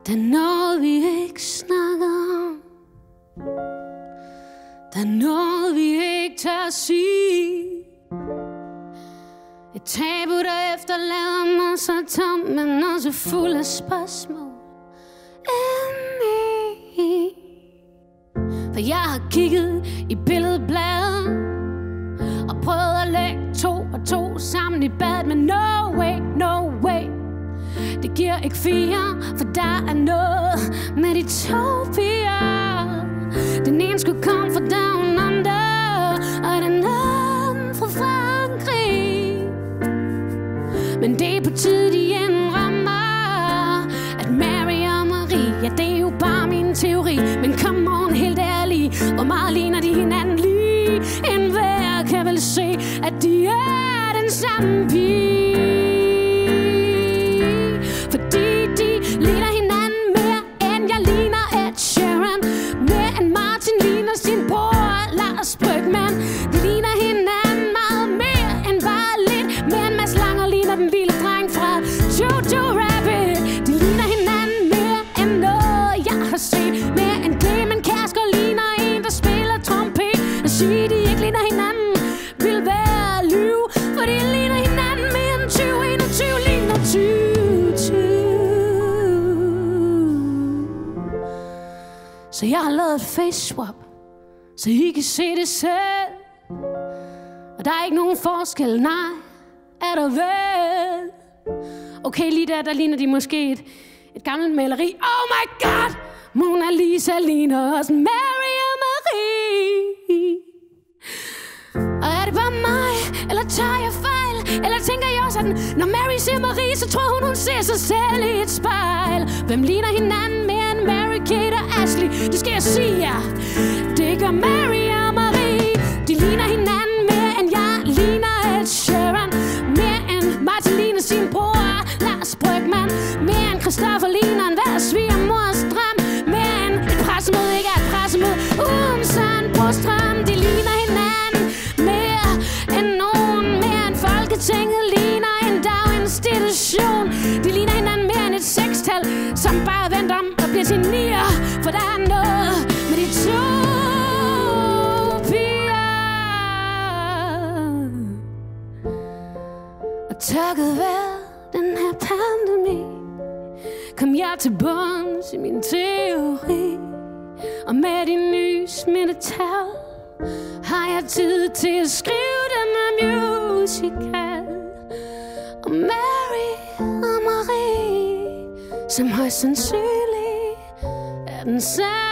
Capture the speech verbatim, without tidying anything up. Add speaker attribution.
Speaker 1: Der er noget vi ikke snakker om. Der er noget vi ikke tør at sige. Et tabu der efterlader mig så tom, men også fuld af spørgsmål indeni. For jeg har kigget i billedbladet og prøvet at lægge to og to sammen i bad, men no way, no way. Det giver ikke fire, for der er noget med de to piger. Den ene skulle komme fra down under, og den anden fra Frankrig. Men det er på tide, de indrømmer, at Mary og Marie, ja, det er jo bare min teori. Men come on, helt ærlig, hvor meget ligner de hinanden lige? En hver kan vel se, at de er den samme pige. Fordi de ligner hinanden mere, end jeg ligner Ed Sheeran. Mere end Martin ligner sin bror Lars Brygmann. De ligner hinanden meget mere end bare lidt. Mere end Mads Langer ligner den lille dreng fra Jojo Rabbit. De ligner hinanden mere end noget jeg har set. Mere end Clement Kjærsgaard ligner en, der spiller trompet. At sige de ikke ligner hinanden vil være at lyve, for de ligner hinanden mere end tyve enogtyve ligner tyve tyve. Så jeg har lavet et face swap, så I kan se det selv. Og der er ikke nogen forskel, nej, er der vel? Okay, lige der, der ligner de måske et, et gammelt maleri. Oh my god! Mona Lisa ligner også Mary og Marie. Og er det bare mig, eller tager jeg fejl? Eller tænker jeg også, at når Mary ser Marie, så tror hun, hun ser sig selv i et spejl? Hvem ligner hinanden mere end Mary, Kate og Ashley? Det skal jeg sige jer, det gør Mary og Marie. De ligner hinanden mere end jeg ligner Ed Sheeran. Mere end Martin ligner sin bror Lars Brygmann. Mere end Christoffer ligner en hver svigermors drøm. Mere end et pressemøde ikke er et pressemøde uden Søren Brostrøm. De ligner hinanden mere end nogen. Mere end Folketinget ligner en daginstitution. De ligner hinanden mere end et sekstal, som bare venter om og bliver til nier. For der er noget med de to piger. Og takket være den her pandemi kom jeg til bunds i min teori. Og med de nye smittetal har jeg tid til at skrive den her musical om Mary og Marie, som højst sandsynligt er den samme.